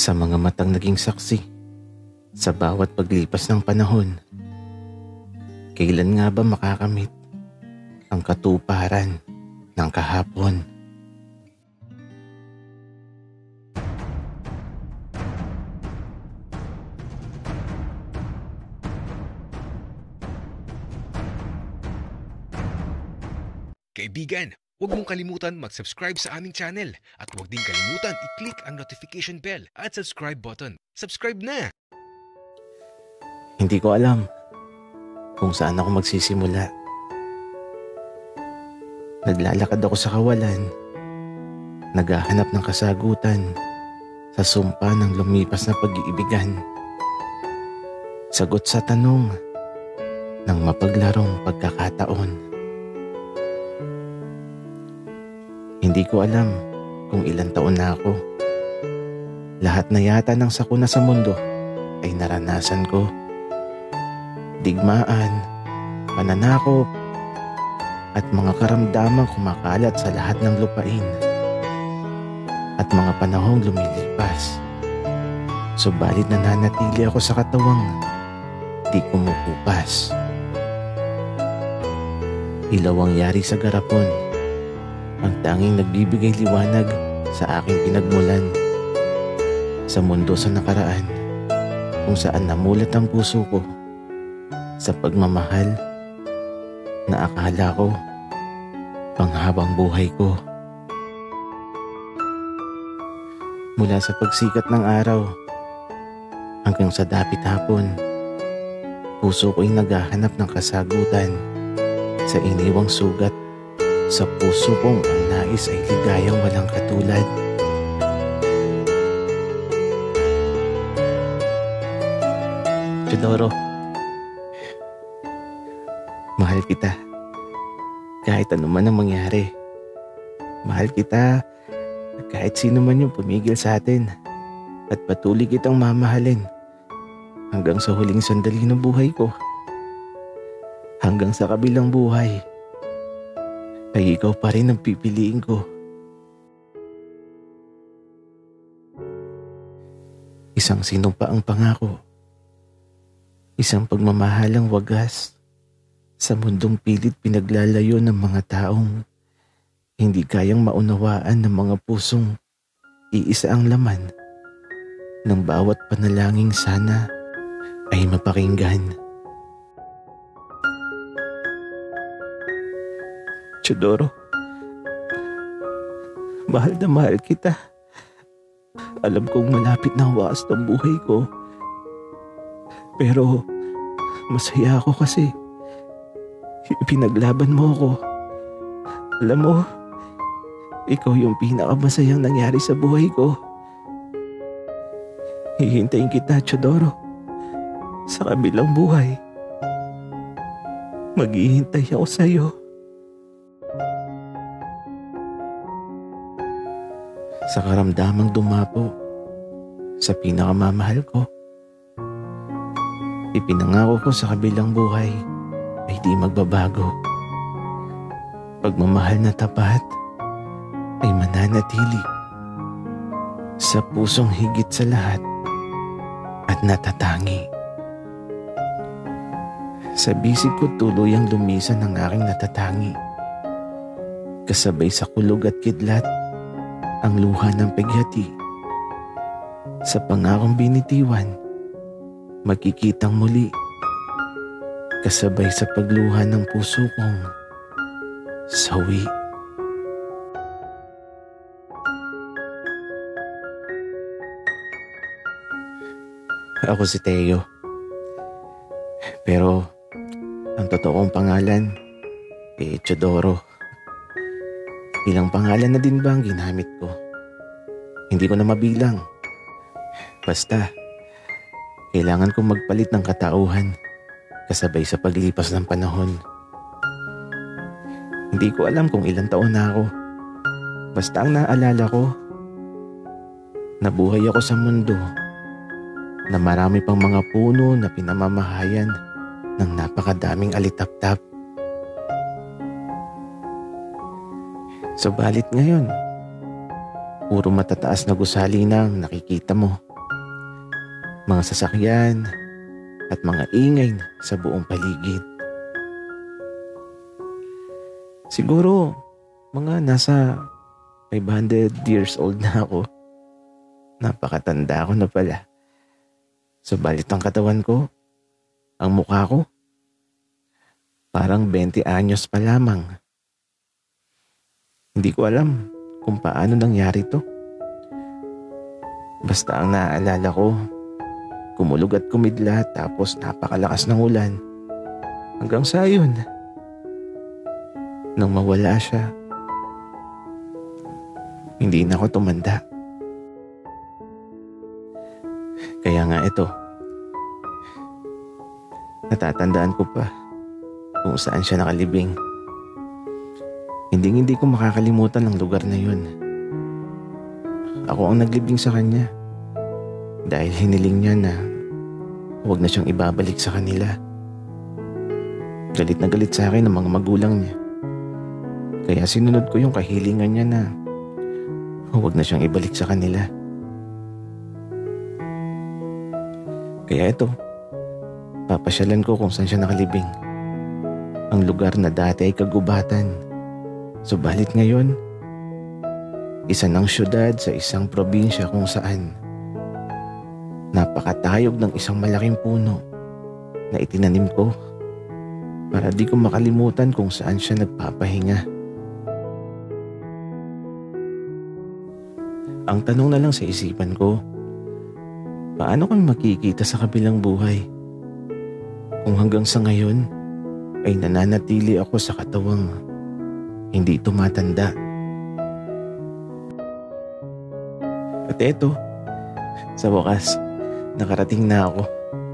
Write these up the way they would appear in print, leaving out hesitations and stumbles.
Sa mga matang naging saksi sa bawat paglipas ng panahon, kailan nga ba makakamit ang katuparan ng kahapon? Kaibigan, huwag mong kalimutan mag-subscribe sa aming channel at huwag din kalimutan i-click ang notification bell at subscribe button. Subscribe na! Hindi ko alam kung saan ako magsisimula. Naglalakad ako sa kawalan, naghahanap ng kasagutan sa sumpa ng lumipas na pag-iibigan. Sagot sa tanong ng mapaglarong pagkakataon. Hindi ko alam kung ilang taon na ako. Lahat na yata ng sakuna sa mundo ay naranasan ko. Digmaan, pananakop, at mga karamdamang kumakalat sa lahat ng lupain. At mga panahong lumilipas. Subalit nananatili ako sa katawang di kumukupas. Ilaw ang yari sa garapon, ang tanging nagbibigay liwanag sa aking pinagmulan. Sa mundo sa nakaraan, kung saan namulat ang puso ko sa pagmamahal na akala ko panghabang buhay ko. Mula sa pagsikat ng araw hanggang sa dapit hapon, puso ko'y naghahanap ng kasagutan sa iniwang sugat. Sa puso kong ang nais ay ligayang walang katulad. Teodoro, mahal kita. Kahit ano man ang mangyari. Mahal kita kahit sino man yung pumigil sa atin. At patuloy kitang mamahalin hanggang sa huling sandali ng buhay ko. Hanggang sa kabilang buhay ay ikaw pa rin ang pipiliin ko. Isang sinumpaang pangako. Isang pagmamahalang wagas sa mundong pilit pinaglalayo ng mga taong hindi kayang maunawaan ng mga pusong iisa ang laman ng bawat panalangin sana ay mapakinggan. Teodoro, mahal na mahal kita. Alam kong malapit na ang wakas ng buhay ko. Pero masaya ako kasi pinaglaban mo ako. Alam mo, ikaw yung pinakamasayang nangyari sa buhay ko. Hihintayin kita, Teodoro, sa kabilang buhay. Maghihintay ako sa iyo. Sa karamdamang dumapo sa pinakamamahal ko, ipinangako ko sa kabilang buhay ay di magbabago. Pagmamahal na tapat ay mananatili sa pusong higit sa lahat at natatangi. Sa bisig ko tuluyang lumisan ang aking natatangi. Kasabay sa kulog at kidlat ang luha ng pighati. Sa pangakong binitiwan, magkikitang muli. Kasabay sa pagluha ng puso kong sawi. Ako si Teo. Pero ang totoong pangalan ay Teodoro. Ilang pangalan na din ba ang ginamit ko? Hindi ko na mabilang. Basta, kailangan kong magpalit ng katauhan kasabay sa paglipas ng panahon. Hindi ko alam kung ilang taon na ako. Basta ang naalala ko, nabuhay ako sa mundo na marami pang mga puno na pinamamahayan ng napakadaming alitaptap. Subalit ngayon, puro matataas na gusali na ang nakikita mo. mga sasakyan at mga ingay sa buong paligid. Siguro mga nasa 500 years old na ako. Napakatanda ko na pala. Subalit ang katawan ko, ang mukha ko, parang 20 anyos pa lamang. Hindi ko alam kung paano nangyari to. Basta ang naaalala ko, kumulog at kumidlat tapos napakalakas ng ulan. Hanggang sa yun, nang mawala siya, hindi na ako tumanda. Kaya nga ito, natatandaan ko pa kung saan siya nakalibing. Hindi ko makakalimutan ang lugar na yun. Ako ang naglibing sa kanya dahil hiniling niya na huwag na siyang ibabalik sa kanila. Galit na galit sa akin ang mga magulang niya. Kaya sinunod ko yung kahilingan niya na huwag na siyang ibalik sa kanila. Kaya ito, papasyalan ko kung saan siya nakalibing. Ang lugar na dati ay kagubatan. Subalit ngayon, isa ng syudad sa isang probinsya kung saan napakatayog ng isang malaking puno na itinanim ko para di ko makalimutan kung saan siya nagpapahinga. Ang tanong na lang sa isipan ko, paano kami makikita sa kabilang buhay kung hanggang sa ngayon ay nananatili ako sa katawang hindi tumatanda? At eto, sa wakas, nakarating na ako.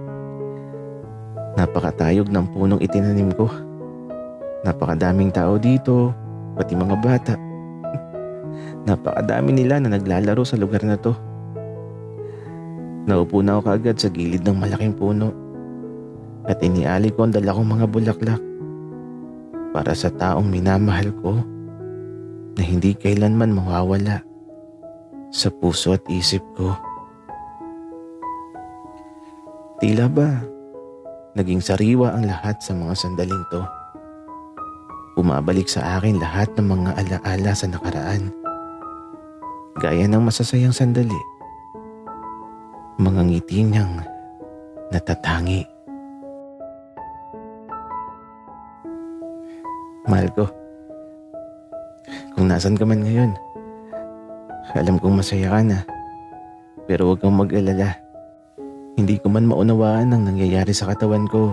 Napakatayog ng punong itinanim ko. Napakadaming tao dito, pati mga bata. Napakadami nila na naglalaro sa lugar na to. Naupo na ako kaagad sa gilid ng malaking puno at iniali ko ang dala kong mga bulaklak para sa taong minamahal ko na hindi kailanman mawawala sa puso at isip ko. Tila ba naging sariwa ang lahat sa mga sandaling to. Bumabalik sa akin lahat ng mga alaala sa nakaraan. Gaya ng masasayang sandali, mga ngiti niyang natatangi. Mahal ko, kung nasan ka man ngayon, alam kong masaya ka na, pero huwag kang mag-alala. Hindi ko man maunawaan ang nangyayari sa katawan ko.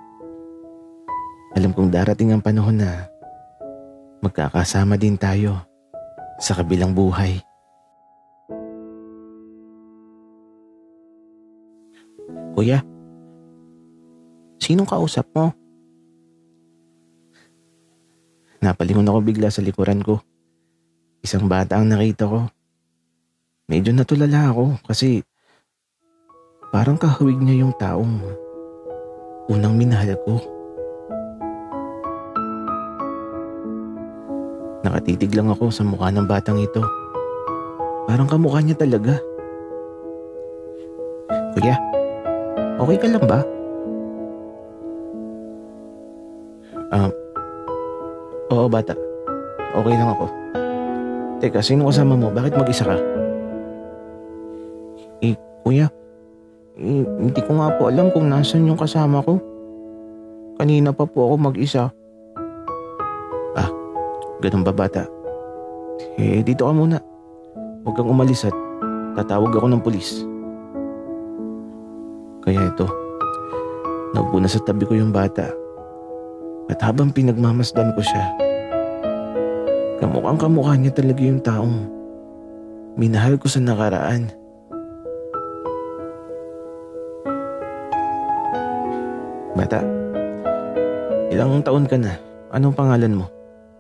Alam kong darating ang panahon na magkakasama din tayo sa kabilang buhay. Kuya, sinong kausap mo? Napalingon ako bigla sa likuran ko. Isang bata ang nakita ko. Medyo natulala ako kasi parang kahawig niya yung taong unang minahal ko. Nakatitig lang ako sa mukha ng batang ito. Parang kamukha niya talaga. Kuya, okay ka lang ba? Oo bata, okay lang ako. Teka, sino kasama mo? Bakit mag-isa ka? Kuya, hindi ko nga po alam kung nasan yung kasama ko. Kanina pa po ako mag-isa. Ganun ba bata? Dito ka muna. Huwag kang umalis at tatawag ako ng pulis. Kaya ito, naupo na sa tabi ko yung bata. At habang pinagmamasdan ko siya, kamukhang-kamukha niya talaga yung taong minahal ko sa nakaraan. Bata, ilang taon ka na? Anong pangalan mo?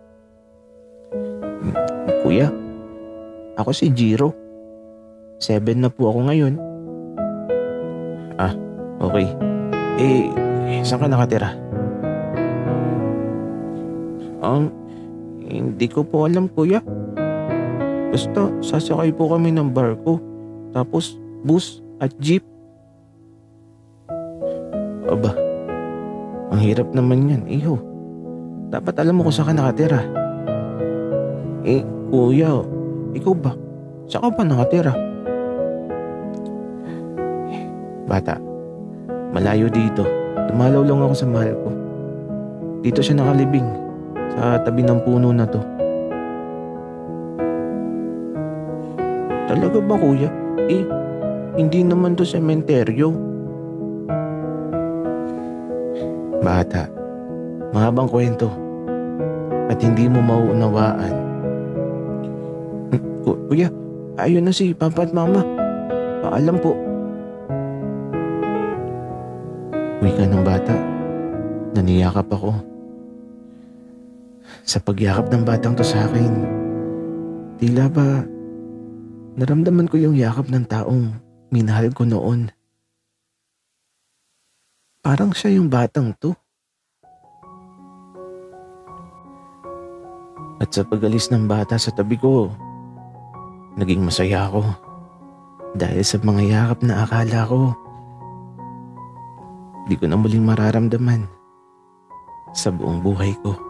Kuya, ako si Jiro. 7 na po ako ngayon. Okay. Saan ka nakatira? Hindi ko po alam kuya. Basta sasakay po kami ng barko, tapos bus at jeep. Aba, ang hirap naman yan, iho. Dapat alam mo kung saan ka nakatira. Kuya, ikaw ba? Saan ka pa nakatira? Bata, malayo dito. Dumalaw lang ako sa mahal ko. Dito siya nakalibing, sa tabi ng puno na to. Talaga ba, kuya? Hindi naman to sementeryo. Bata, mahabang kwento at hindi mo mauunawaan. Kuya, ayun na si Papa at Mama. Paalam po. Uwi ka ng bata. Naniyakap ako. Sa pagyakap ng batang to sa akin, tila ba naramdaman ko yung yakap ng taong minahal ko noon. Parang siya yung batang to. At sa pag-alis ng bata sa tabi ko, naging masaya ako dahil sa mga yakap na akala ko di ko na muling mararamdaman sa buong buhay ko.